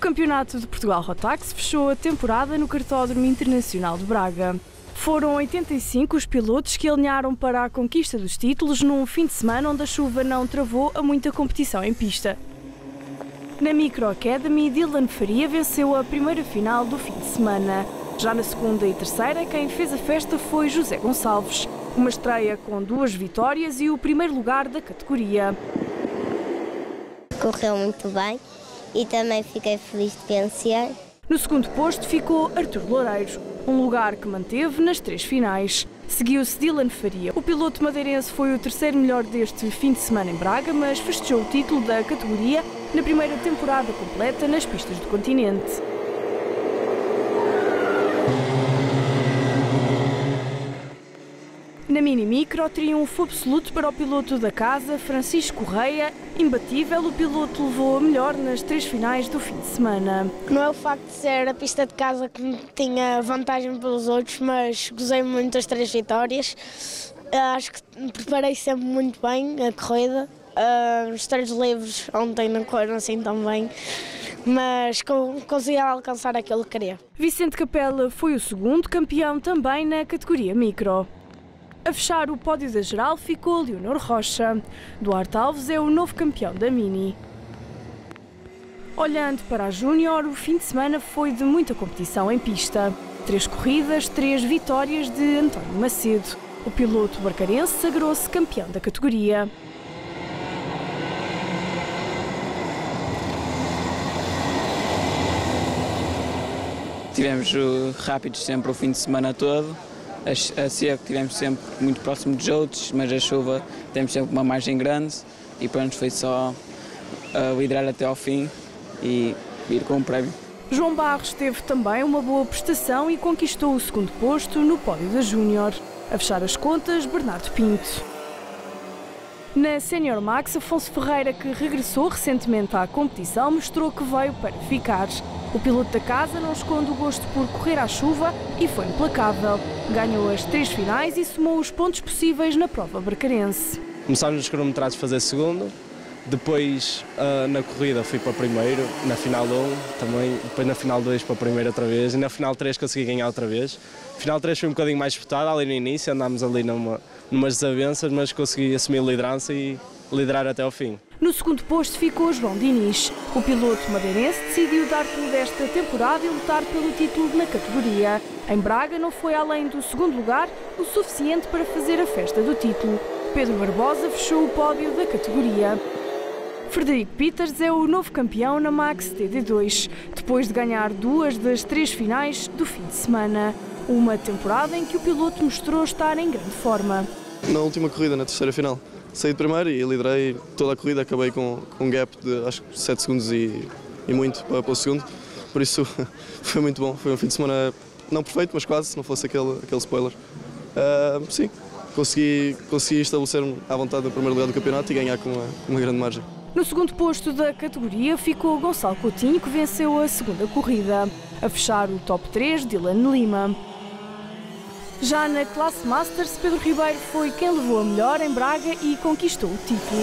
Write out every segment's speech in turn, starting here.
Campeonato de Portugal Rotax fechou a temporada no Cartódromo Internacional de Braga. Foram 85 os pilotos que alinharam para a conquista dos títulos num fim de semana onde a chuva não travou a muita competição em pista. Na Micro Academy, Dylan Faria venceu a primeira final do fim de semana. Já na segunda e terceira, quem fez a festa foi José Gonçalves. Uma estreia com 2 vitórias e o primeiro lugar da categoria. Correu muito bem e também fiquei feliz de vencer. No segundo posto ficou Artur Loureiro, um lugar que manteve nas 3 finais. Seguiu-se Dylan Faria. O piloto madeirense foi o terceiro melhor deste fim de semana em Braga, mas festejou o título da categoria na primeira temporada completa nas pistas do continente. Na Mini Micro, triunfo absoluto para o piloto da casa, Francisco Correia. Imbatível, o piloto levou a melhor nas 3 finais do fim de semana. Não é o facto de ser a pista de casa que me tinha vantagem pelos outros, mas gozei muito das 3 vitórias. Acho que me preparei sempre muito bem a corrida. Os 3 livros ontem não correram assim tão bem, mas consegui alcançar aquilo que queria. Vicente Capela foi o segundo, campeão também na categoria Micro. A fechar o pódio da geral ficou Leonor Rocha. Duarte Alves é o novo campeão da Mini. Olhando para a Júnior, o fim de semana foi de muita competição em pista. 3 corridas, 3 vitórias de António Macedo. O piloto barcarense sagrou-se campeão da categoria. Tivemos rápidos sempre o fim de semana todo. A seca estivemos sempre muito próximo dos outros, mas a chuva temos sempre uma margem grande e pronto, foi só liderar até ao fim e ir com um prémio. João Barros teve também uma boa prestação e conquistou o segundo posto no pódio da Júnior. A fechar as contas, Bernardo Pinto. Na Senior Max, Afonso Ferreira, que regressou recentemente à competição, mostrou que veio para ficar. O piloto da casa não esconde o gosto por correr à chuva e foi implacável. Ganhou as 3 finais e somou os pontos possíveis na prova barcarense. Começámos nos cronometrados a fazer segundo, depois na corrida fui para primeiro, na final 1 também, depois na final 2 para primeiro outra vez e na final 3 consegui ganhar outra vez. Final 3 foi um bocadinho mais disputada ali no início, andámos ali numas desavenças, mas consegui assumir a liderança e liderar até ao fim. No segundo posto ficou João Diniz. O piloto madeirense decidiu dar tudo esta temporada e lutar pelo título na categoria. Em Braga não foi além do segundo lugar o suficiente para fazer a festa do título. Pedro Barbosa fechou o pódio da categoria. Frederico Peters é o novo campeão na Max TD2, depois de ganhar 2 das 3 finais do fim de semana. Uma temporada em que o piloto mostrou estar em grande forma. Na última corrida, na terceira final, saí de primeiro e liderei toda a corrida, acabei com um gap de acho que 7 segundos e muito para o segundo, por isso foi muito bom. Foi um fim de semana não perfeito, mas quase, se não fosse aquele spoiler. Sim, consegui estabelecer-me à vontade no primeiro lugar do campeonato e ganhar com uma grande margem. No segundo posto da categoria ficou Gonçalo Coutinho, que venceu a segunda corrida. A fechar o top 3, Dylan Lima. Já na classe Masters, Pedro Ribeiro foi quem levou a melhor em Braga e conquistou o título.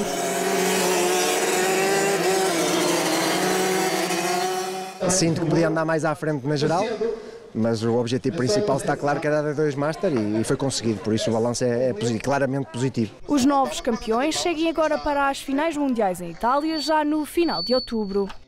Sinto que podia andar mais à frente na geral, mas o objetivo principal está claro que era a D2 Master e foi conseguido, por isso o balanço é claramente positivo. Os novos campeões seguem agora para as finais mundiais em Itália, já no final de outubro.